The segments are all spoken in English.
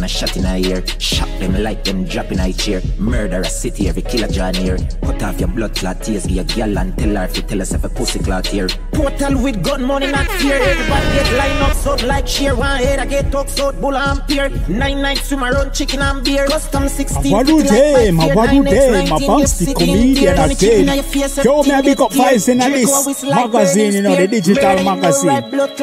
a shot in a ear. Shock them like them drop in a chair. Murder a city, every killer John here. Cut off your blood clot tears, give your girl and tell her if you tell us if a pussy clot here. Total with gun money, not fear. Everybody get line up, so like cheer. One head I get talk, so bull and peer. 9 nights swim around chicken and beer. Custom 16. What do they? My Vybz the comedian again. Show me a big up files in this magazine, you know, the digital magazine.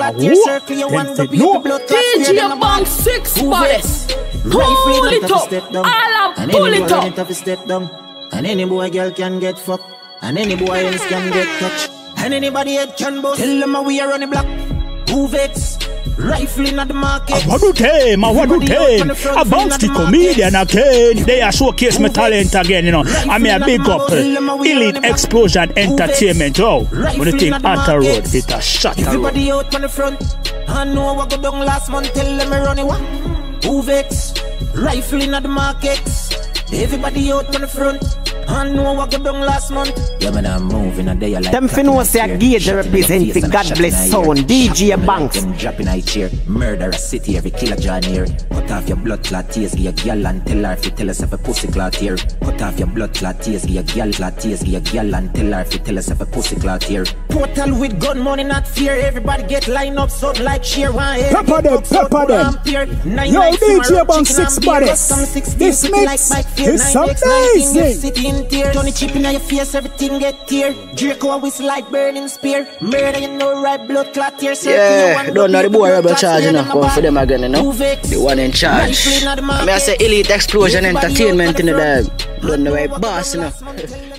Deejay Bank 6 Baddest. Pull it up, I'll pull it up. And any boy girl can get fucked, and any boy else can get touched, and anybody head can bust. Tell them we are on the block. Vybz rifle in the market. What do they? A Vybz the comedian again. They are showcase my talent again, you know. I mean a big up Elite Explosion Entertainment. Oh, when you think Hunter Road, it's a shot. Everybody out on the front. I know what go down last month. Tell them I run it. Vybz rifle in the market. Everybody out on the front. I know what go down last month. Yeah, man, I'm moving a day like them finna say a Gage represent the God bless sound. Deejay Banks. Drop in a chair. Murder a city, every killer John here. Cut off your blood clot tears, give your girl and tell her if you tell us if a pussy clot here. Cut off your blood clot tears, give your girl clot tears, give your girl and tell her if you tell us if a pussy clot here. Total with gun money, not fear. Everybody get line up, so like cheer. One head. Pepper them. Yo, Deejay Banks 6 Baddest. This mix is amazing. Tony chip in your face, everything get tear. Draco whistle like burning spear. Murder, you know, right blood clot here. Yeah, don't know the boy rebel charge, you know. Come for them again, you know. The one in charge. I mean, I say Elite Explosion Entertainment in the dog. Don't know why boss, you know.